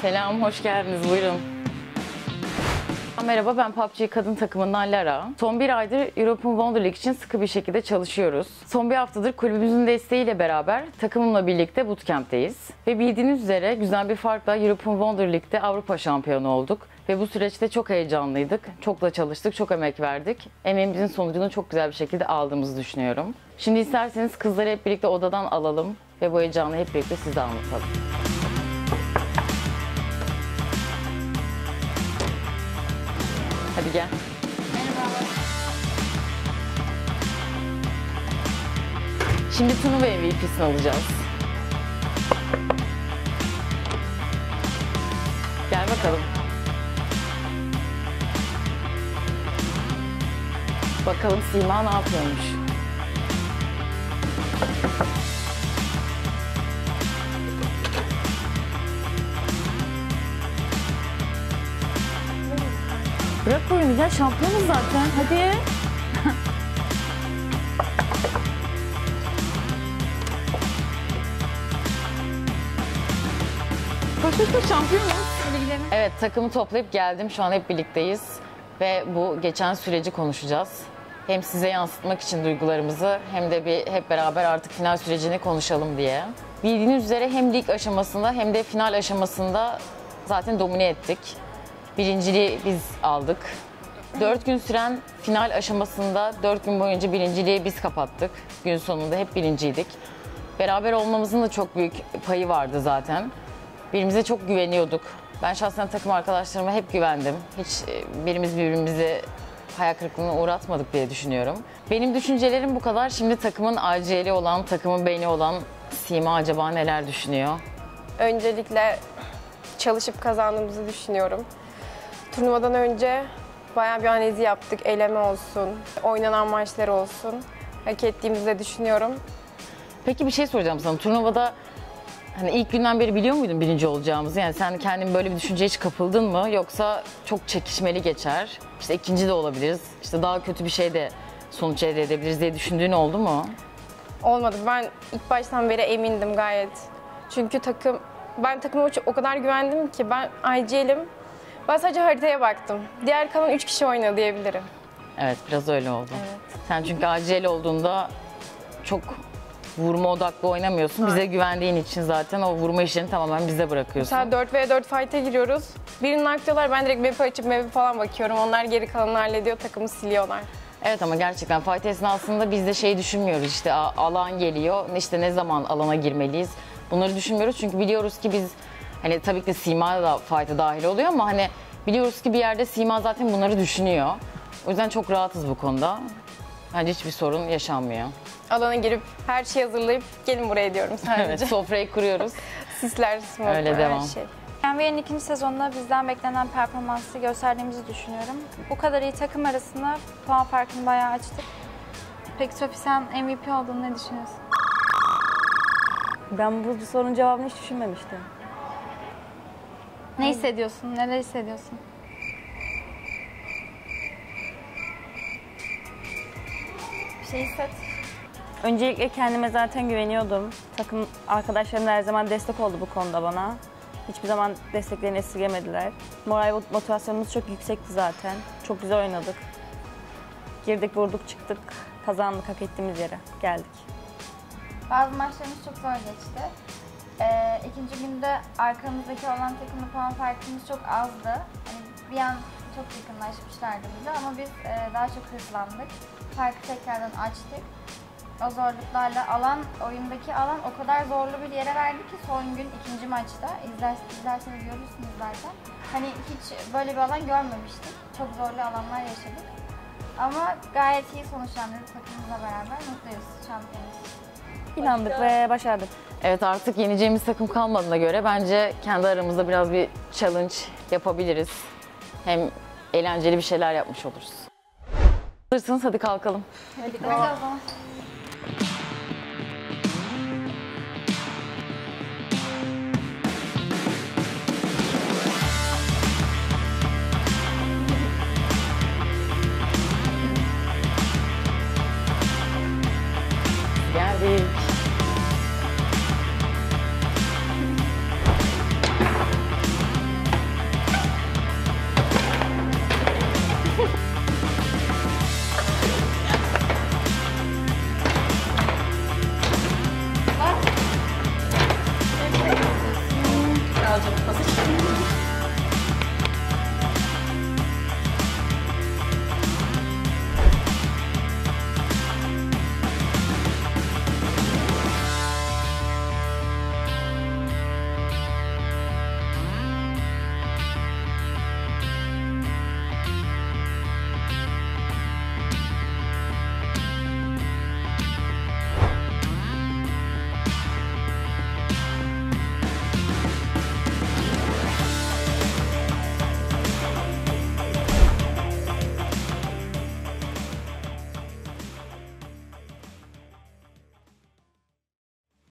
Selam, hoş geldiniz. Buyurun. Merhaba, ben PUBG kadın takımından Lara. Son bir aydır European Wonder League için sıkı bir şekilde çalışıyoruz. Son bir haftadır kulübümüzün desteğiyle beraber takımımla birlikte bootcamp'teyiz. Ve bildiğiniz üzere güzel bir farkla European Wonder League'de Avrupa şampiyonu olduk. Ve bu süreçte çok heyecanlıydık. Çok da çalıştık, çok emek verdik. Emeğimizin sonucunu çok güzel bir şekilde aldığımızı düşünüyorum. Şimdi isterseniz kızları hep birlikte odadan alalım ve bu heyecanı hep birlikte size anlatalım. Hadi gel. Merhaba. Şimdi turnuva MVP'sini alacağız. Gel bakalım. Bakalım Sima ne yapıyormuş. Bırak oyunu ya, şampiyonuz zaten. Hadi. Koş şampiyonuz. Evet, takımı toplayıp geldim. Şu an hep birlikteyiz. Ve bu geçen süreci konuşacağız. Hem size yansıtmak için duygularımızı hem de hep beraber artık final sürecini konuşalım diye. Bildiğiniz üzere hem lig aşamasında hem de final aşamasında zaten domine ettik. Birinciliği biz aldık. 4 gün süren final aşamasında 4 gün boyunca birinciliği biz kapattık. Gün sonunda hep birinciydik. Beraber olmamızın da çok büyük payı vardı zaten. Birbirimize çok güveniyorduk. Ben şahsen takım arkadaşlarıma hep güvendim. Hiç birimiz birbirimizi hayal kırıklığına uğratmadık diye düşünüyorum. Benim düşüncelerim bu kadar. Şimdi takımın ACL'i olan, takımın beyni olan Sima acaba neler düşünüyor? Öncelikle çalışıp kazandığımızı düşünüyorum. Turnuvadan önce bayağı bir analiz yaptık. Eleme olsun, oynanan maçlar olsun. Hak ettiğimizi de düşünüyorum. Peki bir şey soracağım sana. Turnuvada hani ilk günden beri biliyor muydun birinci olacağımızı? Yani sen kendin böyle bir düşünceye hiç kapıldın mı? Yoksa çok çekişmeli geçer, İşte ikinci de olabiliriz, İşte daha kötü bir şey de sonuç elde edebiliriz diye düşündüğün oldu mu? Olmadı. Ben ilk baştan beri emindim gayet. Çünkü ben takıma o kadar güvendim ki ben IGL'im. Ben sadece haritaya baktım. Diğer kalan 3 kişi oynadı diyebilirim. Evet, biraz öyle oldu. Evet. Sen çünkü ACL olduğunda çok vurma odaklı oynamıyorsun. Bize güvendiğin için zaten o vurma işini tamamen bize bırakıyorsun. Mesela 4v4 fight'e giriyoruz. Birini aktıyorlar, ben direkt map'i açıp map'i falan bakıyorum. Onlar geri kalanını hallediyor, takımı siliyorlar. Evet ama gerçekten fight esnasında biz de şey düşünmüyoruz, işte alan geliyor, işte ne zaman alana girmeliyiz. Bunları düşünmüyoruz çünkü biliyoruz ki biz, hani tabii ki de Sima da fight'a dahil oluyor ama hani biliyoruz ki bir yerde Sima zaten bunları düşünüyor. O yüzden çok rahatız bu konuda. Bence hiçbir sorun yaşanmıyor. Alana girip her şeyi hazırlayıp gelin buraya diyorum sadece. Evet, sofrayı kuruyoruz. Sisler, smoke'lar, Öyle devam. her şey. NBA'nin ikinci sezonunda bizden beklenen performansı gösterdiğimizi düşünüyorum. Bu kadar iyi takım arasında puan farkını bayağı açtık. Peki Sofi, sen MVP olduğunu ne düşünüyorsun? Ben bu sorunun cevabını hiç düşünmemiştim. Ne hissediyorsun? Neler hissediyorsun? Bir şey hisset. Öncelikle kendime zaten güveniyordum. Takım arkadaşlarım da her zaman destek oldu bu konuda bana. Hiçbir zaman desteklerini esirgemediler. Moral motivasyonumuz çok yüksekti zaten. Çok güzel oynadık. Girdik, vurduk, çıktık. Kazandık, hak ettiğimiz yere geldik. Bazı maçlarımız çok zor geçti. İkinci günde arkamızdaki olan takımla puan farkımız çok azdı. Yani bir an çok yakınlaşmışlardı bize ama biz daha çok hızlandık. Farkı tekrardan açtık. O zorluklarla oyundaki alan o kadar zorlu bir yere verdi ki son gün ikinci maçta, izlerseniz görürsünüz zaten. Hani hiç böyle bir alan görmemiştik. Çok zorlu alanlar yaşadık. Ama gayet iyi sonuçlandırdık takımımızla beraber. Mutluyuz, şampiyonuz. İnandık ve başardık. Evet, artık yeneceğimiz takım kalmadığına göre bence kendi aramızda biraz bir challenge yapabiliriz. Hem eğlenceli bir şeyler yapmış oluruz. Hazırsanız hadi kalkalım. Hadi o zaman.